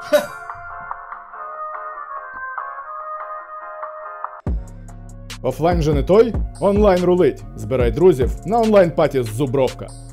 Офлайн же не той? Онлайн рулить. Збирай друзів на онлайн-паті з Зубровка.